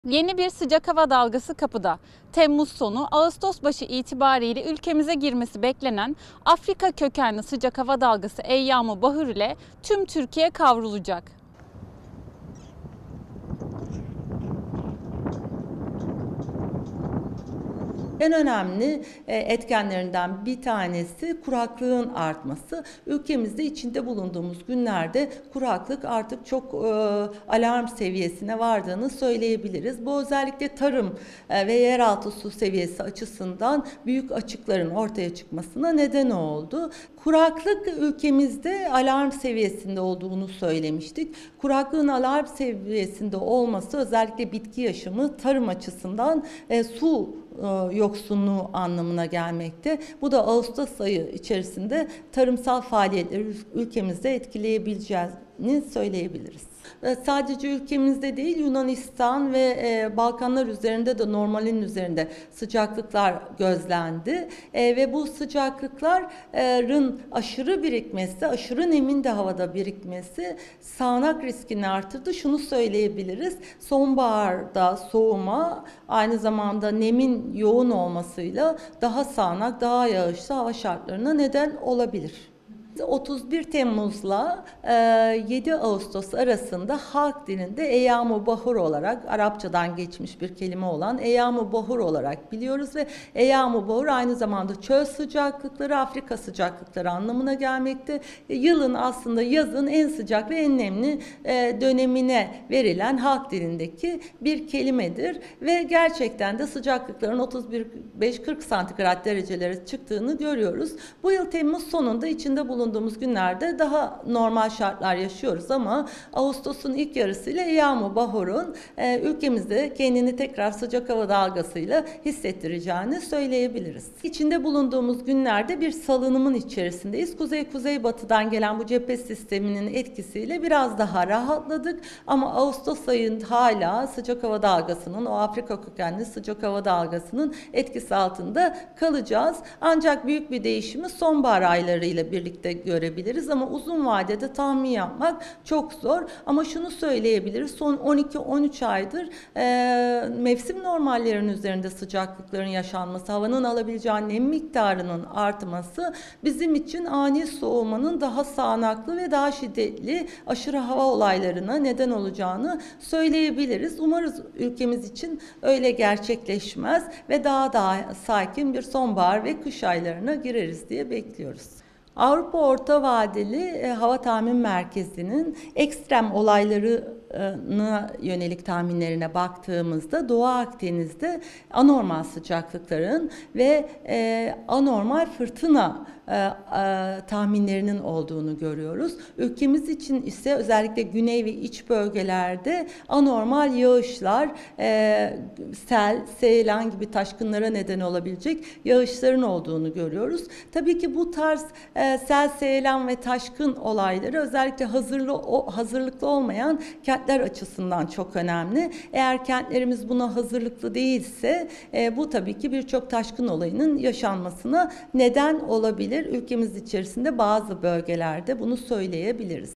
Yeni bir sıcak hava dalgası kapıda. Temmuz sonu, Ağustos başı itibariyle ülkemize girmesi beklenen Afrika kökenli sıcak hava dalgası Eyyam-ı Bahur ile tüm Türkiye kavrulacak. En önemli etkenlerinden bir tanesi kuraklığın artması. Ülkemizde içinde bulunduğumuz günlerde kuraklık artık çok alarm seviyesine vardığını söyleyebiliriz. Bu özellikle tarım ve yeraltı su seviyesi açısından büyük açıkların ortaya çıkmasına neden oldu. Kuraklık ülkemizde alarm seviyesinde olduğunu söylemiştik. Kuraklığın alarm seviyesinde olması özellikle bitki yaşamı, tarım açısından su yoksunluğu anlamına gelmekte. Bu da Ağustos ayı içerisinde tarımsal faaliyetleri ülkemizde etkileyebileceğini söyleyebiliriz. Sadece ülkemizde değil, Yunanistan ve Balkanlar üzerinde de normalin üzerinde sıcaklıklar gözlendi. Ve bu sıcaklıkların aşırı birikmesi, aşırı nemin de havada birikmesi sağanak riskini artırdı. Şunu söyleyebiliriz, sonbaharda soğuma aynı zamanda nemin yoğun olmasıyla daha sağanak, daha yağışlı hava şartlarına neden olabilir. 31 Temmuz'la 7 Ağustos arasında halk dilinde Eyyam-ı Bahur olarak, Arapçadan geçmiş bir kelime olan Eyyam-ı Bahur olarak biliyoruz ve Eyyam-ı Bahur aynı zamanda çöl sıcaklıkları, Afrika sıcaklıkları anlamına gelmekte. Yılın aslında yazın en sıcak ve en nemli dönemine verilen halk dilindeki bir kelimedir ve gerçekten de sıcaklıkların 35-40 santigrat derecelere çıktığını görüyoruz. Bu yıl Temmuz sonunda içinde bulunduğumuz günlerde daha normal şartlar yaşıyoruz ama Ağustos'un ilk yarısıyla Eyyam-ı Bahur'un ülkemizde kendini tekrar sıcak hava dalgasıyla hissettireceğini söyleyebiliriz. İçinde bulunduğumuz günlerde bir salınımın içerisindeyiz. Kuzey-kuzeybatıdan gelen bu cephe sisteminin etkisiyle biraz daha rahatladık ama Ağustos ayında hala sıcak hava dalgasının, o Afrika kökenli sıcak hava dalgasının etkisi altında kalacağız. Ancak büyük bir değişimi sonbahar aylarıyla birlikte görebiliriz ama uzun vadede tahmin yapmak çok zor. Ama şunu söyleyebiliriz, son 12-13 aydır mevsim normallerinin üzerinde sıcaklıkların yaşanması, havanın alabileceği nem miktarının artması bizim için ani soğumanın daha sağanaklı ve daha şiddetli aşırı hava olaylarına neden olacağını söyleyebiliriz. Umarız ülkemiz için öyle gerçekleşmez ve daha sakin bir sonbahar ve kış aylarına gireriz diye bekliyoruz. Avrupa Orta Vadeli Hava Tahmin Merkezi'nin ekstrem olaylarına yönelik tahminlerine baktığımızda Doğu Akdeniz'de anormal sıcaklıkların ve anormal fırtına tahminlerinin olduğunu görüyoruz. Ülkemiz için ise özellikle güney ve iç bölgelerde anormal yağışlar, sel, seylan gibi taşkınlara neden olabilecek yağışların olduğunu görüyoruz. Tabii ki bu tarz sel, seylan ve taşkın olayları özellikle hazırlıklı olmayan kentler açısından çok önemli. Eğer kentlerimiz buna hazırlıklı değilse bu tabii ki birçok taşkın olayının yaşanmasına neden olabilir. Ülkemiz içerisinde bazı bölgelerde bunu söyleyebiliriz.